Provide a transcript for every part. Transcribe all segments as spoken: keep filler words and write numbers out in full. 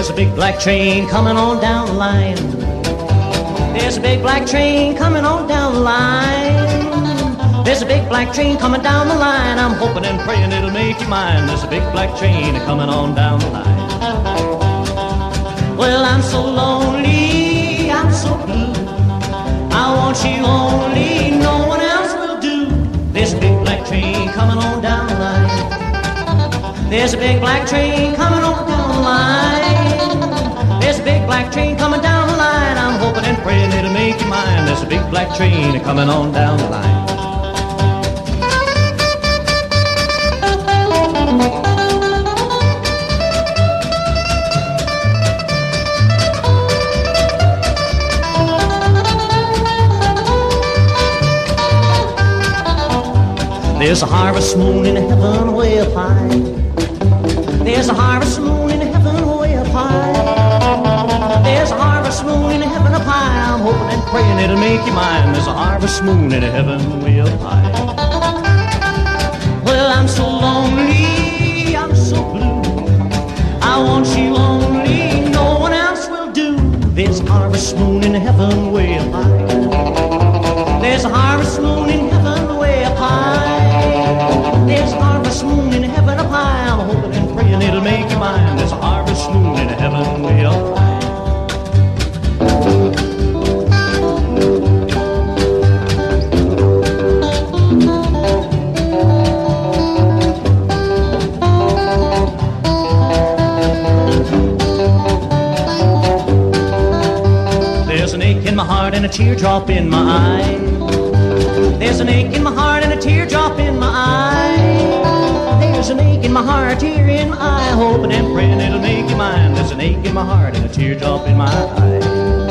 There's a big black train coming on down the line. There's a big black train coming on down the line. There's a big black train coming down the line. I'm hoping and praying it'll make you mine. There's a big black train coming on down the line. Well, I'm so lonely, I'm so blue. I want you only, no one else will do. There's a big black train coming on down the line. There's a big black train coming on down the line. There's a big black train coming down the line. I'm hoping and praying it'll make you mine. There's a big black train coming on down the line. There's a harvest moon in heaven way up high. There's a harvest moon in heaven way up high. There's a harvest moon in heaven up high. I'm hoping and praying it'll make you mine. There's a harvest moon in heaven way up high. Well, I'm so lonely, I'm so blue. I want you only, no one else will do. There's a harvest moon in heaven way up high. There's a harvest moon in heaven way up high. There's a harvest moon in heaven up high. I'm hoping and praying it'll make you mine. There's a harvest moon in heaven way up high. There's an ache in my heart and a teardrop in my eye. There's an ache in my heart and a teardrop in my eye. There's an ache in my heart, tear in my eye. Hoping and praying it'll make you mine. There's an ache in my heart and a teardrop in my eye.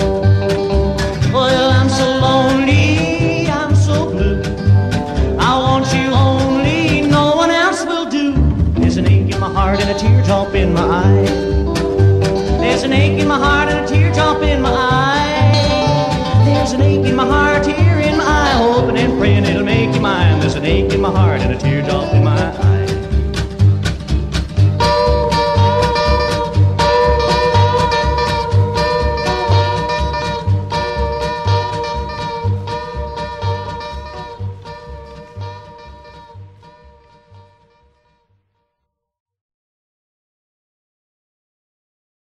Well, I'm so lonely, I'm so blue. I want you only, no one else will do. There's an ache in my heart and a teardrop in my eye. There's an ache in my heart and a teardrop in my eye. There's an ache in my heart, tear in my eye. Hoping and praying it'll make you mine. There's an ache in my heart and a tear